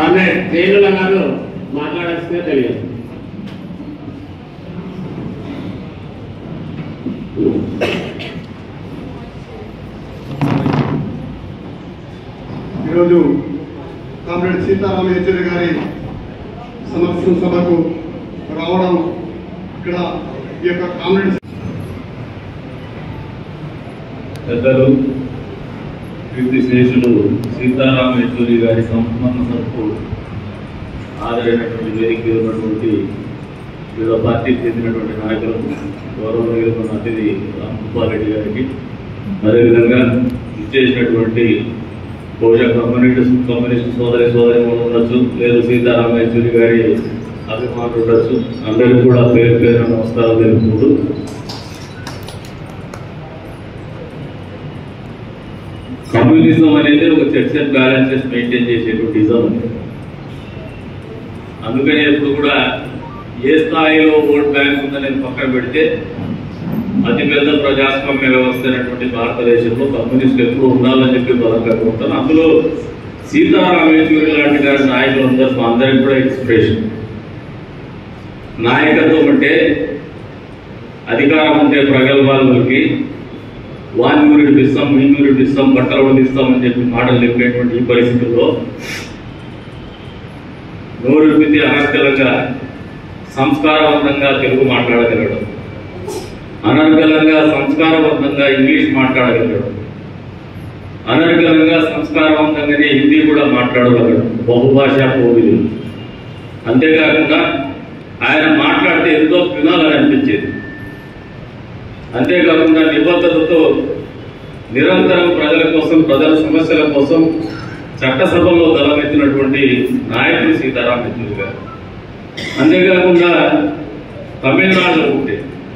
Comrade రేణుల గారు మాట్లాడాల్సిందే తెలియదు. ఈరోజు కామ్రేడ్ సీతారామ యేచూరి గారి సమర్పణ సభకు రావడం, ఇక్కడ ఈ యొక్క కామ్రేడ్ పెద్దలు కీర్తిశేషులు సీతారామ యేచూరి గారి సంస్మరణ సభకు హాజరైనటువంటి వేదిక ఉన్నటువంటి వివిధ పార్టీకి చెందినటువంటి నాయకులు, గౌరవనీయులు అతిథి రాంగోపాల్ గారికి, అదేవిధంగా ఇచ్చేసినటువంటి బహుశా కమ్యూనిస్ట్ సోదరి ఉండొచ్చు, లేదు సీతారామ యేచూరి గారి అభిమానులు ఉండొచ్చు. అందరికీ కూడా పేరు పేరు నమస్కారం తెలుపుకుంటూ, కమ్యూనిజం అనేది ఒక చెక్స్ అండ్ బ్యాలెన్సెస్ మెయింటైన్ చేసేటువంటి ఇజం. అందుకని ఎప్పుడు కూడా ఏ స్థాయిలో ఓట్ బ్యాంక్ ఉందనేది పక్కన పెడితే అతిపెద్ద ప్రజాస్వామ్య వ్యవస్థ అయినటువంటి భారతదేశంలో కమ్యూనిస్టులు ఎప్పుడు ఉండాలని చెప్పి బలంగా కోరుతాను. అందులో సీతారామ యేచూరి లాంటి గారి నాయకులు అందరికీ కూడా ఇన్స్పిరేషన్. నాయకత్వం అంటే అధికారం ఉంటే ప్రగల్భాలకి వాన్ యూనిట్ ఇస్తాం, వీన్ యూనిట్ ఇస్తాం, బట్టలు ఇస్తామని చెప్పి మాటలు చెప్పేటువంటి ఈ పరిస్థితుల్లో నోరుపితి అనర్గళంగా సంస్కారవంతంగా తెలుగు మాట్లాడగలడం, అనర్గళంగా సంస్కారవంతంగా ఇంగ్లీష్ మాట్లాడగలడు, అనర్గళంగా సంస్కారవంతంగానే హిందీ కూడా మాట్లాడగలడు, బహుభాషా కోవిలు. అంతేకాకుండా ఆయన మాట్లాడితే ఎంతో వినాలని అనిపించేది. అంతేకాకుండా నిబద్ధతతో నిరంతరం ప్రజల కోసం, ప్రజల సమస్యల కోసం చట్టసభలో గలమెత్తినటువంటి నాయకుడు సీతారామ యేచూరి గారు. అంతేకాకుండా తమిళనాడులో ఉంటే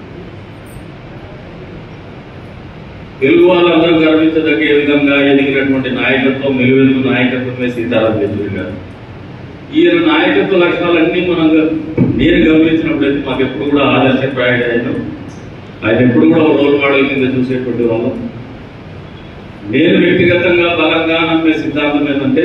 తెలుగు వాళ్ళందరూ గర్వించదగే విధంగా ఎదిగినటువంటి నాయకత్వం, మెలువెలుగు నాయకత్వమే సీతారామ యేచూరి గారు. ఈయన నాయకత్వ లక్షణాలన్నీ నేను గమనించినప్పుడైతే మాకు ఎప్పుడు కూడా ఆదర్శప్రాయుడు. ఆయన ఎప్పుడు కూడా రోల్ మోడల్ కింద చూసేటువంటి వాళ్ళం. నేను వ్యక్తిగతంగా బలంగా నమ్మే సిద్ధాంతం ఏంటంటే,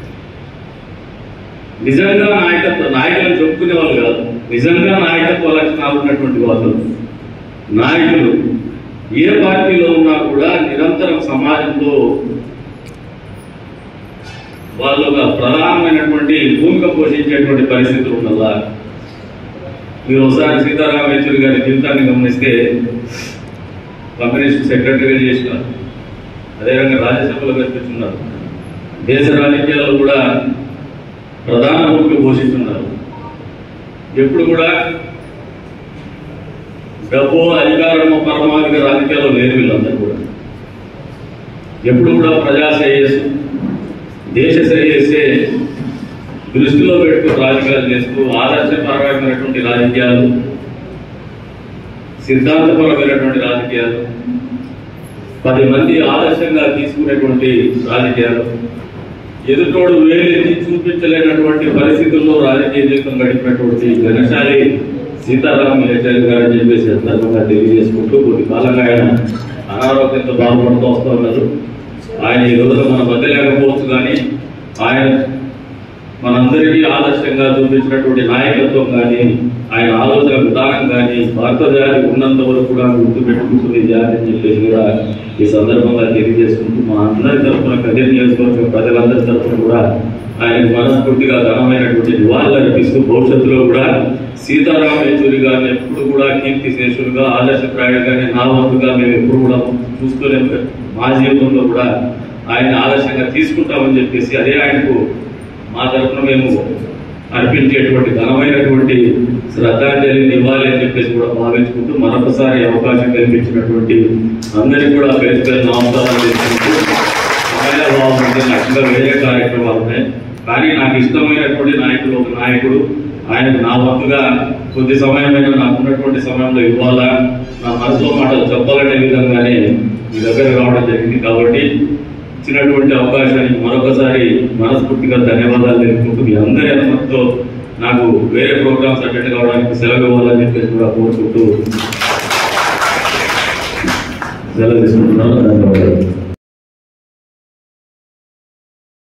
నిజంగా నాయకులను చెప్పుకునే వాళ్ళు కాదు, నిజంగా నాయకత్వ లక్షణాలు ఉన్నటువంటి వాళ్ళు నాయకులు ఏ పార్టీలో ఉన్నా కూడా నిరంతరం సమాజంలో వాళ్ళు ఒక ప్రధానమైనటువంటి భూమిక పోషించేటువంటి పరిస్థితులు ఉన్నదా. మీరు ఒకసారి సీతారామ యేచూరి గారి జీవితాన్ని గమనిస్తే కమ్యూనిస్ట్ సెక్రటరీగా చేసినారు, అదేవిధంగా రాజ్యసభలో కనిపిస్తున్నారు, దేశ రాజకీయాల్లో కూడా ప్రధాన భూమిక పోషిస్తున్నారు. ఎప్పుడు కూడా డబ్బు, అధికారము, పరమాధిక రాజకీయాల్లో లేరు వీళ్ళందరూ కూడా. ఎప్పుడు కూడా ప్రజా శ్రేయస్సు, దేశ శ్రేయస్సే దృష్టిలో పెట్టుకుని రాజకీయాలు చేస్తూ ఆదర్శపరమైనటువంటి రాజకీయాలు, సిద్ధాంతపరమైనటువంటి రాజకీయాలు, 10 మంది ఆదర్శంగా తీసుకునేటువంటి రాజకీయాలు, ఎదుటోడు వేలెత్తి చూపించలేనటువంటి పరిస్థితుల్లో రాజకీయ జీవితం గడిపినటువంటి ఘనశాలి సీతారామ యేచూరి గారు అని చెప్పేసి సందర్భంగా తెలియజేసుకుంటూ, కొద్ది కాలంగా ఆయన అనారోగ్యంతో బాధపడుతూ వస్తూ ఉన్నారు. ఆయన ఈ రోజున మన మధ్య లేకపోవచ్చు, కానీ ఆయన మనందరికీ ఆదర్శంగా చూపించినటువంటి నాయకత్వం కానీ, ఆయన ఆలోచన విధానం కానీ భారత జాతి ఉన్నంత వరకు కూడా గుర్తుపెట్టుకుంటుంది జాతి అని చెప్పేసి కూడా ఈ సందర్భంగా తెలియజేసుకుంటూ, మా అందరి తరఫున కదిరి నియోజకవర్గం ప్రజలందరి తరఫున కూడా ఆయనకు మనస్ఫూర్తిగా ఘనమైనటువంటి నివాళులు అర్పిస్తూ, భవిష్యత్తులో కూడా సీతారామ యేచూరి గారిని ఎప్పుడు కూడా కీర్తిశేషులుగా, ఆదర్శప్రాయుడుగానే నా వంతుగా మేము ఎప్పుడు కూడా చూస్తూనే మా జీవితంలో కూడా ఆయన ఆదర్శంగా తీసుకుంటామని చెప్పేసి, అదే ఆయనకు మా తరఫున మేము అర్పించేటువంటి ఘనమైనటువంటి శ్రద్ధాంజలిని ఇవ్వాలి అని చెప్పేసి కూడా భావించుకుంటూ, మరొకసారి అవకాశం కల్పించినటువంటి అందరికీ కూడా పేరు పేరు నమస్కారాలు చేసుకుంటూ, సమయభావం అంటే లక్ష్యంగా వేరే కార్యక్రమాలు ఉన్నాయి, కానీ నాకు ఇష్టమైనటువంటి నాయకుడు ఒక నాయకుడు. ఆయనకు నా వంతుగా కొద్ది సమయమైనా నాకున్నటువంటి సమయంలో ఇవ్వాలా, నా మనసులో మాటలు చెప్పాలనే విధంగానే మీ దగ్గర రావడం జరిగింది. కాబట్టి ఇచ్చినటువంటి అవకాశానికి మరొకసారి మనస్ఫూర్తిగా ధన్యవాదాలు తెలుపుకుంటూ, మీ అందరి అనుమతితో నాకు వేరే ప్రోగ్రామ్స్ అటెండ్ కావడానికి సెలవు ఇవ్వాలని చెప్పేసి కూడా కోరుకుంటూ సెలవు తీసుకుంటున్నాను. ధన్యవాదాలు.